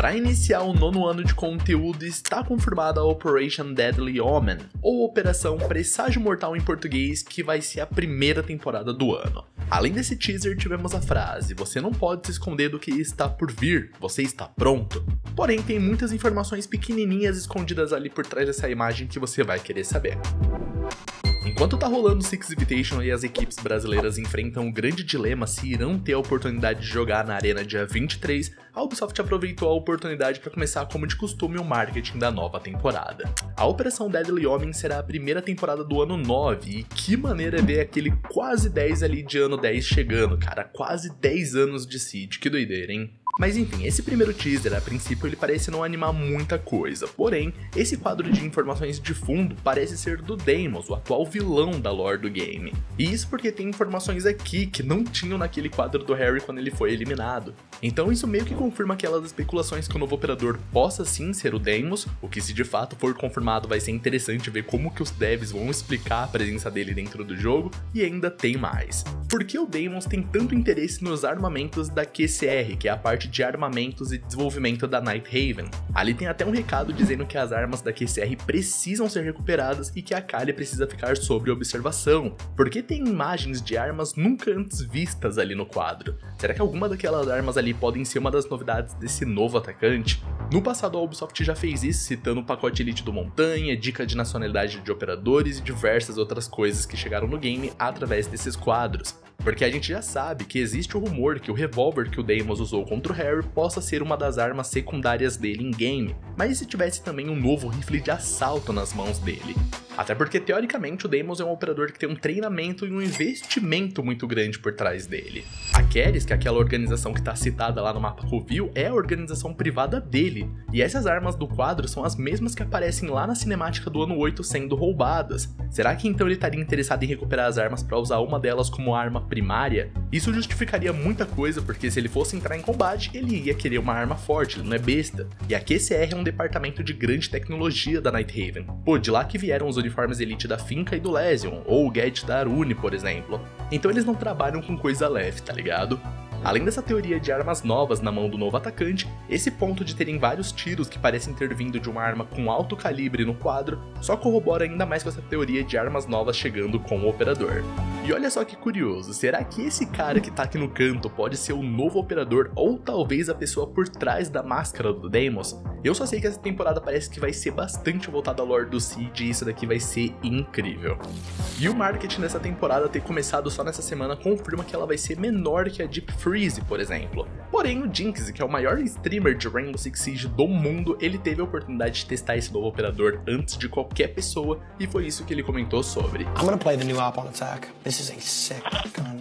Para iniciar o 9º ano de conteúdo, está confirmada a Operation Deadly Omen, ou Operação Presságio Mortal em português, que vai ser a primeira temporada do ano. Além desse teaser, tivemos a frase: "Você não pode se esconder do que está por vir, você está pronto". Porém, tem muitas informações pequenininhas escondidas ali por trás dessa imagem que você vai querer saber. Enquanto tá rolando o Six Invitational e as equipes brasileiras enfrentam um grande dilema se irão ter a oportunidade de jogar na Arena dia 23, a Ubisoft aproveitou a oportunidade para começar como de costume o marketing da nova temporada. A Operação Deadly Omen será a primeira temporada do ano 9, e que maneira é ver aquele quase 10 ali de ano 10 chegando, cara, quase 10 anos de Siege, que doideira, hein? Mas enfim, esse primeiro teaser, a princípio, ele parece não animar muita coisa, porém, esse quadro de informações de fundo parece ser do Deimos, o atual vilão da lore do game. E isso porque tem informações aqui que não tinham naquele quadro do Harry quando ele foi eliminado. Então isso meio que confirma aquelas especulações que o novo operador possa sim ser o Deimos, o que se de fato for confirmado vai ser interessante ver como que os devs vão explicar a presença dele dentro do jogo, e ainda tem mais. Por que o Deimos tem tanto interesse nos armamentos da QCR, que é a parte de armamentos e desenvolvimento da Nighthaven? Ali tem até um recado dizendo que as armas da QCR precisam ser recuperadas e que a Kali precisa ficar sob observação, porque tem imagens de armas nunca antes vistas ali no quadro. Será que alguma daquelas armas ali podem ser uma das novidades desse novo atacante? No passado a Ubisoft já fez isso, citando o pacote Elite do Montanha, dica de nacionalidade de operadores e diversas outras coisas que chegaram no game através desses quadros. Porque a gente já sabe que existe o rumor que o revólver que o Deimos usou contra o Harry possa ser uma das armas secundárias dele em game, mas e se tivesse também um novo rifle de assalto nas mãos dele? Até porque teoricamente o Deimos é um operador que tem um treinamento e um investimento muito grande por trás dele. A Keres, que é aquela organização que está citada lá no mapa Covil, é a organização privada dele, e essas armas do quadro são as mesmas que aparecem lá na cinemática do ano 8 sendo roubadas. Será que então ele estaria interessado em recuperar as armas para usar uma delas como arma primária? Isso justificaria muita coisa, porque se ele fosse entrar em combate, ele ia querer uma arma forte, ele não é besta. E a QCR é um departamento de grande tecnologia da Nighthaven. Pô, de lá que vieram os uniformes Elite da Finca e do Lesion, ou o gadget da Arune, por exemplo. Então eles não trabalham com coisa leve, tá ligado? Além dessa teoria de armas novas na mão do novo atacante, esse ponto de terem vários tiros que parecem ter vindo de uma arma com alto calibre no quadro só corrobora ainda mais com essa teoria de armas novas chegando com o operador. E olha só que curioso, será que esse cara que tá aqui no canto pode ser o novo operador ou talvez a pessoa por trás da máscara do Deimos? Eu só sei que essa temporada parece que vai ser bastante voltada ao lore do Siege e isso daqui vai ser incrível. E o marketing dessa temporada ter começado só nessa semana confirma que ela vai ser menor que a Deep Freeze, por exemplo. Porém, o Jinx, que é o maior streamer de Rainbow Six Siege do mundo, ele teve a oportunidade de testar esse novo operador antes de qualquer pessoa e foi isso que ele comentou sobre. I'm gonna play the new op on attack. This is a sick gun.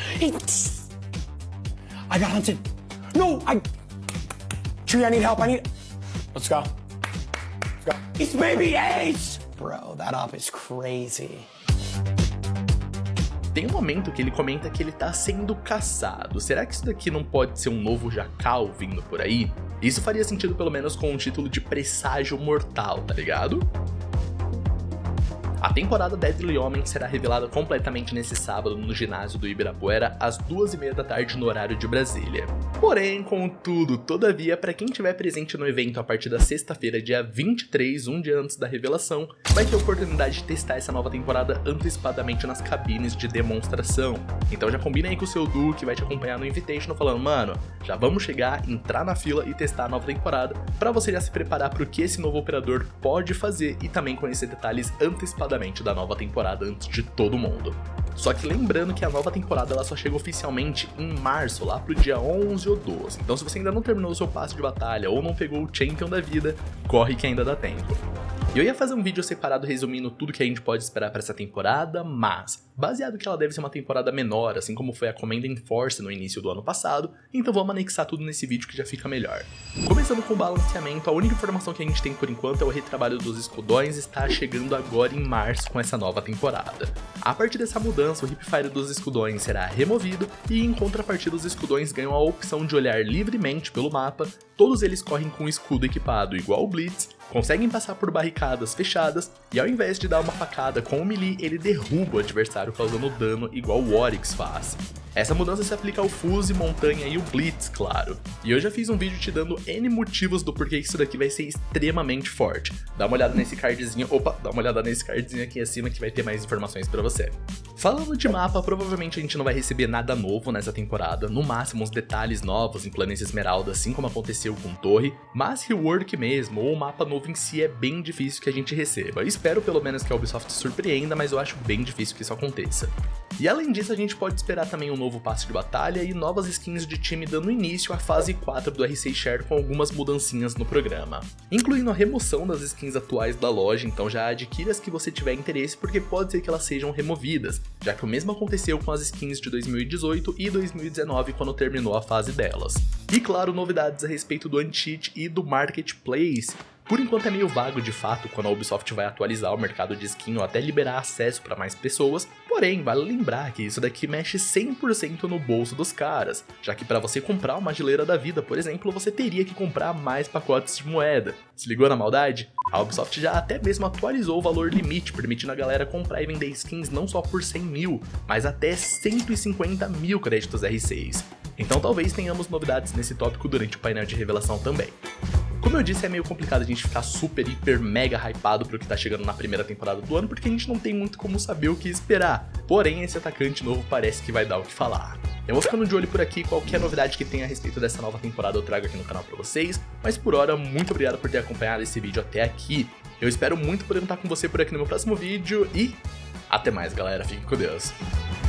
I got hunted. No, Tree, I need help. Let's go. Let's go. It's baby Ace! Bro, that op is crazy. Tem um momento que ele comenta que ele tá sendo caçado. Será que isso daqui não pode ser um novo Jackal vindo por aí? Isso faria sentido pelo menos com o título de Presságio Mortal, tá ligado? A temporada Deadly Omen será revelada completamente nesse sábado no ginásio do Ibirapuera às 2h30 da tarde no horário de Brasília. Porém, contudo, todavia, para quem estiver presente no evento a partir da sexta-feira, dia 23, um dia antes da revelação, vai ter a oportunidade de testar essa nova temporada antecipadamente nas cabines de demonstração. Então já combina aí com o seu duo que vai te acompanhar no Invitational falando: mano, já vamos chegar, entrar na fila e testar a nova temporada, para você já se preparar para o que esse novo operador pode fazer e também conhecer detalhes antecipadamente da nova temporada antes de todo mundo. Só que lembrando que a nova temporada ela só chega oficialmente em março, lá pro dia 11 ou 12. Então se você ainda não terminou o seu passe de batalha ou não pegou o Champion da vida, corre que ainda dá tempo. Eu ia fazer um vídeo separado resumindo tudo que a gente pode esperar para essa temporada, mas baseado que ela deve ser uma temporada menor, assim como foi a Command & Force no início do ano passado, então vamos anexar tudo nesse vídeo que já fica melhor. Começando com o balanceamento, a única informação que a gente tem por enquanto é o retrabalho dos escudões está chegando agora em março com essa nova temporada. A partir dessa mudança, o hipfire dos escudões será removido e em contrapartida os escudões ganham a opção de olhar livremente pelo mapa, todos eles correm com o escudo equipado igual o Blitz conseguem passar por barricadas fechadas e ao invés de dar uma facada com o melee, ele derruba o adversário causando dano igual o Oryx faz. Essa mudança se aplica ao Fuse, Montanha e o Blitz, claro. E eu já fiz um vídeo te dando N motivos do porquê isso daqui vai ser extremamente forte. Dá uma olhada nesse cardzinho, dá uma olhada nesse cardzinho aqui acima que vai ter mais informações pra você. Falando de mapa, provavelmente a gente não vai receber nada novo nessa temporada, no máximo uns detalhes novos em Planície Esmeralda, assim como aconteceu com Torre, mas rework mesmo, ou mapa novo em si é bem difícil que a gente receba. Eu espero pelo menos que a Ubisoft surpreenda, mas eu acho bem difícil que isso aconteça. E além disso, a gente pode esperar também um novo passe de batalha e novas skins de time dando início à fase 4 do R6 Share com algumas mudancinhas no programa, incluindo a remoção das skins atuais da loja, então já adquira as que você tiver interesse porque pode ser que elas sejam removidas, já que o mesmo aconteceu com as skins de 2018 e 2019 quando terminou a fase delas. E claro, novidades a respeito do Anti-Cheat e do Marketplace. Por enquanto é meio vago de fato quando a Ubisoft vai atualizar o mercado de skin ou até liberar acesso para mais pessoas, porém vale lembrar que isso daqui mexe 100% no bolso dos caras, já que para você comprar uma geleira da vida, por exemplo, você teria que comprar mais pacotes de moeda. Se ligou na maldade? A Ubisoft já até mesmo atualizou o valor limite, permitindo a galera comprar e vender skins não só por 100 mil, mas até 150 mil créditos R6. Então talvez tenhamos novidades nesse tópico durante o painel de revelação também. Como eu disse, é meio complicado a gente ficar super, hiper, mega hypado pro que tá chegando na primeira temporada do ano, porque a gente não tem muito como saber o que esperar. Porém, esse atacante novo parece que vai dar o que falar. Eu vou ficando de olho por aqui, qualquer novidade que tenha a respeito dessa nova temporada eu trago aqui no canal pra vocês, mas por hora, muito obrigado por ter acompanhado esse vídeo até aqui. Eu espero muito poder estar com você por aqui no meu próximo vídeo e até mais, galera. Fiquem com Deus.